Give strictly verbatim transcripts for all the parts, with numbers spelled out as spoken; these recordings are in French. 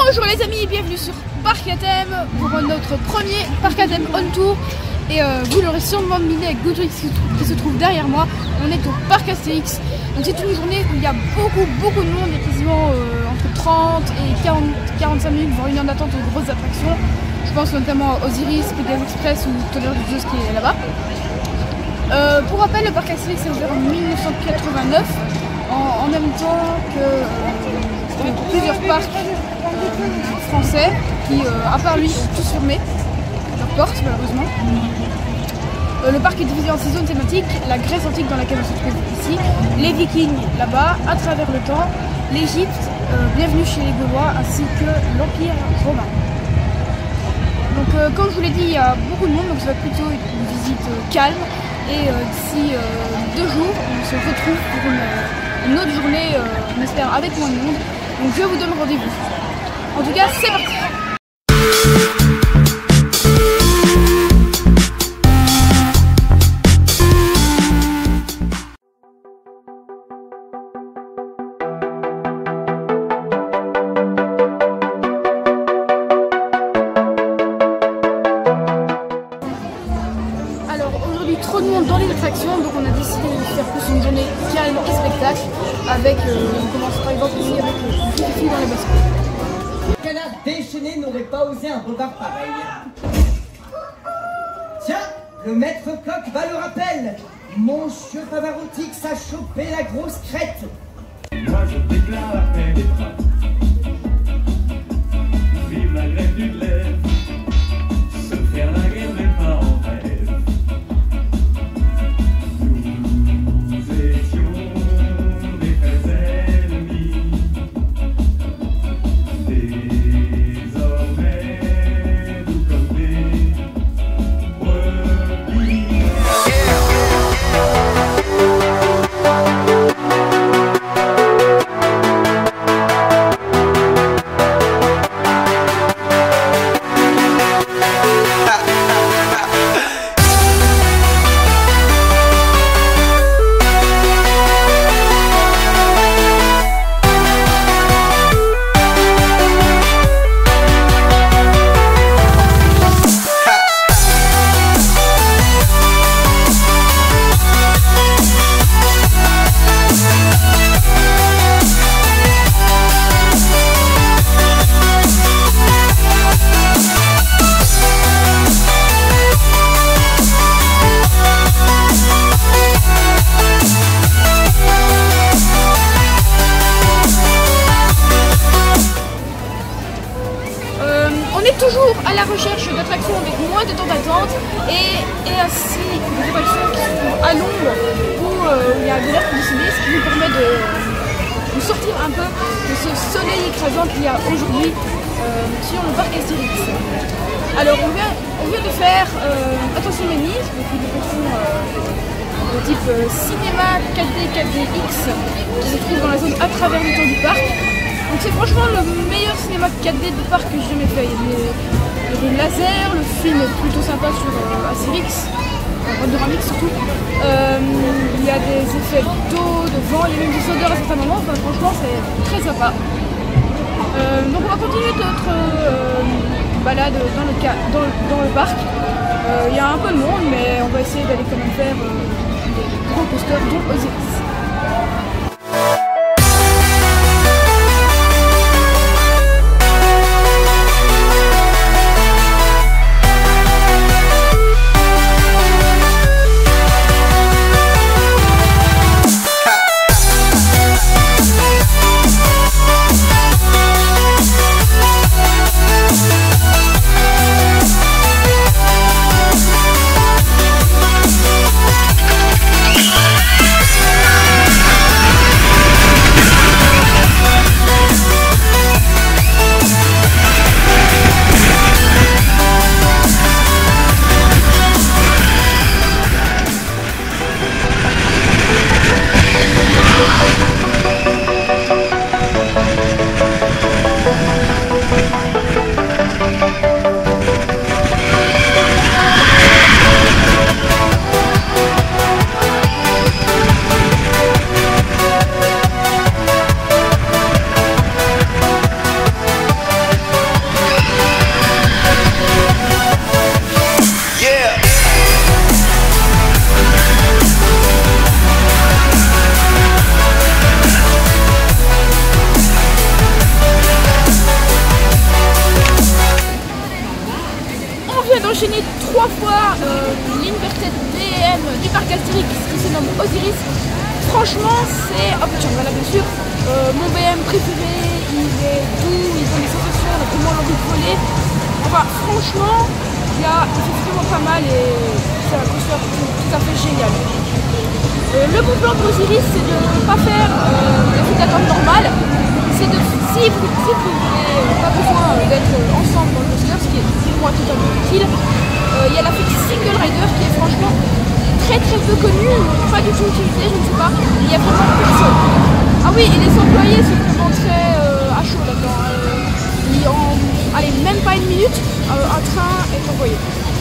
Bonjour les amis et bienvenue sur Parc à thème pour notre premier Parc à thème on tour. Et euh, vous l'aurez sûrement deviné avec Goodrix qui se trouve derrière moi. On est au Parc Astérix. Donc c'est une journée où il y a beaucoup beaucoup de monde. Il y a quasiment euh, entre trente et quarante, quarante-cinq minutes voire une heure d'attente aux grosses attractions. Je pense notamment à Osiris, Pegasus Express ou Tonnerre de Zeus qui est là-bas. Euh, pour rappel, le Parc Astérix est ouvert en mille neuf cent quatre-vingt-neuf en, en même temps que euh, plusieurs parcs euh, français qui, euh, à part lui, ont tous fermé leurs portes malheureusement. Euh, le parc est divisé en six zones thématiques: la Grèce antique dans laquelle on se trouve ici, les Vikings là-bas, à travers le temps, l'Égypte, euh, bienvenue chez les Gaulois, ainsi que l'Empire romain. Donc euh, comme je vous l'ai dit, il y a beaucoup de monde, donc ça va être plutôt une visite euh, calme. Et euh, d'ici euh, deux jours, on se retrouve pour une, une autre journée, euh, on espère avec moins de monde. Donc je vous donne rendez-vous. En tout cas, c'est parti. Trop de monde dans les attractions, donc on a décidé de faire plus une journée calme et spectacle avec, euh, on commence par exemple ici avec euh, une fille dans les baskets. Canard déchaîné n'aurait pas osé un bobard pareil. Tiens, le maître coq bat le rappel. Monsieur Pavarotix a chopé la grosse crête. Moi je déclare les bras. Vive la grève du glaive. Se faire la guerre même pas en rêve. Toujours à la recherche d'attractions avec moins de temps d'attente et, et ainsi des attractions qui sont à l'ombre où euh, il y a de l'air conditionné, ce qui nous permet de, de sortir un peu de ce soleil écrasant qu'il y a aujourd'hui euh, sur le parc Astérix. Alors on vient, on vient de faire euh, Attention Ménis, donc une attraction euh, de type euh, cinéma quatre D quatre D X qui se trouve dans la zone à travers le temps du parc. Donc c'est franchement le meilleur cinéma quatre D du parc que j'ai jamais fait. Il y a des, il y a des lasers, le film est plutôt sympa sur euh, Astérix, euh, Panoramique surtout. Euh, il y a des effets d'eau, de vent, il y a même des odeurs à certains moments. Enfin, franchement c'est très sympa. Euh, donc on va continuer notre euh, balade dans le, dans le, dans le parc. Euh, il y a un peu de monde, mais on va essayer d'aller quand même faire euh, des gros coasters dont Osiris. Yeah. parc Astérix qui se nomme Osiris. Franchement, c'est... Oh putain, voilà, bien sûr, euh, mon B M préféré, il est doux, il donne des sensations, on a vraiment l'envie de voler. Enfin, franchement, il, y a, il fait vraiment pas mal et c'est un coaster tout, tout à fait génial. Euh, le bon plan pour Osiris, c'est de ne pas faire euh, la file d'attente normale. C'est de, si vous si vous n'avez euh, pas besoin d'être ensemble dans le coaster, ce qui est pour moi totalement utile, euh, il y a la file Single Rider qui est franchement très très peu connue, pas du tout utilisée, je ne sais pas. Il y a vraiment personne. Ah oui, et les employés sont vraiment très euh, à chaud là-dedans. Euh, en, allez, même pas une minute, euh, un train est envoyé.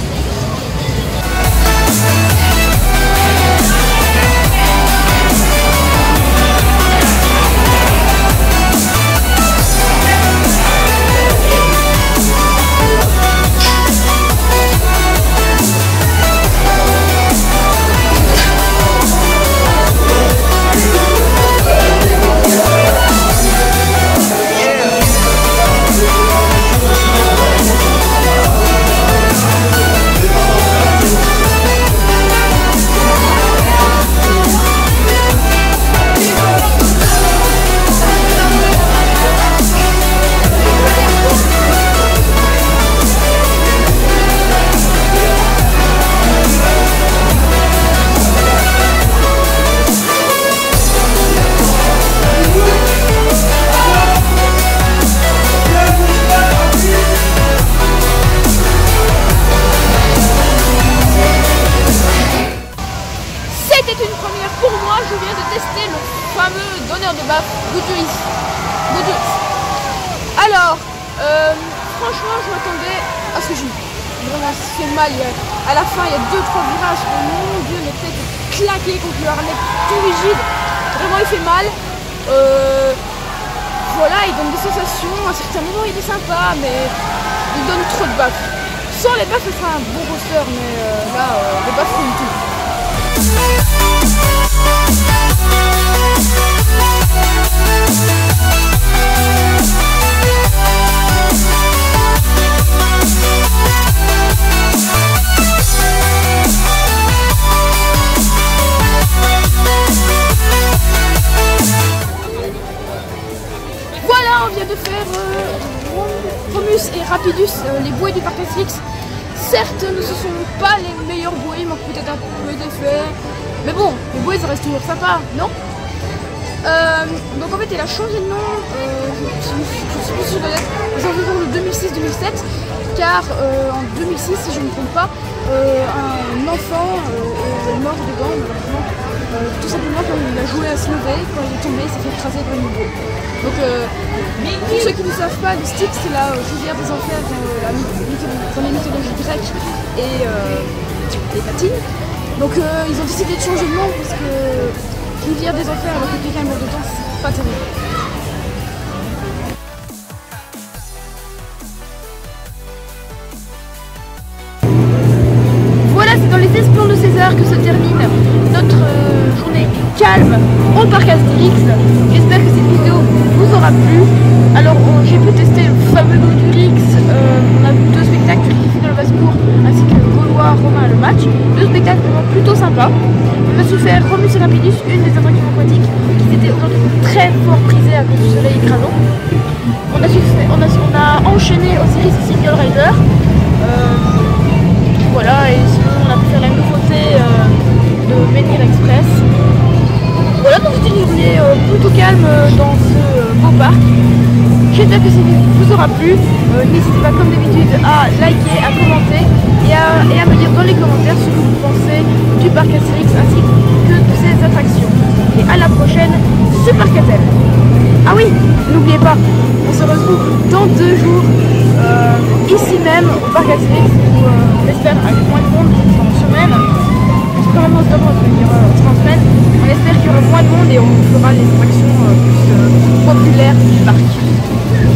Alors, euh, franchement, je m'attendais à ce que j'ai vraiment fait mal. À la fin, il y a deux trois virages. Oh mon Dieu, mes têtes claquées contre le harnais tout rigide. Vraiment, il fait mal. Euh, voilà, il donne des sensations. À certains moments, il est sympa, mais il donne trop de baffes. Sans les baffes, ce sera un bon coaster, mais euh, là, euh, les baffes, c'est tout. Voilà, on vient de faire euh, Romus et Rapidus, euh, les bouées du parc Astérix. Certes, ne ce sont pas les meilleures bouées, il manque peut-être un peu d'effet. Mais bon, les bouées ça reste toujours sympa, non? euh, Donc en fait il a changé de nom, euh, je ne sais plus si je dois être aux environs de deux mille six deux mille sept, car euh, en deux mille six, si je ne me trompe pas, euh, un enfant euh, est mort dedans, malheureusement, euh, tout simplement quand il a joué à se lever, quand il est tombé, il s'est fait écraser par une bouée. Donc euh, pour ceux qui ne savent pas, le Styx c'est la rivière des enfers dans, la, dans les mythologies grecques et euh, les latines. Donc euh, ils ont décidé de changer de nom parce que rivière des enfers alors que quelqu'un est mort dedans, c'est pas terrible. Voilà, c'est dans les esplendeurs de César que se termine notre euh, journée calme au parc Astérix. J'espère que cette vidéo vous aura plu. Alors j'ai pu tester le fameux Godurix, euh, on a vu deux spectacles, Griffith de Lavascourt ainsi que Gaulois Romain le match. Deux spectacles vraiment plutôt sympas. On a su faire Romus et Rapidus, une des attractions aquatiques qui s'était aujourd'hui très fort prisée à cause du soleil écrasant. On a, su faire, on a, on a enchaîné Osiris et Single Rider. Euh, voilà, et sinon on a pu faire la nouveauté euh, de Menhir Express. Voilà, donc c'était une journée euh, plutôt calme euh, dans ce euh, beau parc. J'espère que cette vidéo vous aura plu. Euh, N'hésitez pas comme d'habitude à liker, à commenter et à, et à me dire dans les commentaires ce que vous pensez du parc Astérix ainsi que de ses attractions. Et à la prochaine sur Parcatel. Ah oui, n'oubliez pas, on se retrouve dans deux jours euh, ici même au parc Astérix où euh, on espère avec moins de monde pendant une semaine. Quand même on se demande de venir euh, en semaine. On espère qu'il y aura moins de monde et on fera les attractions euh, plus euh, populaires du parc.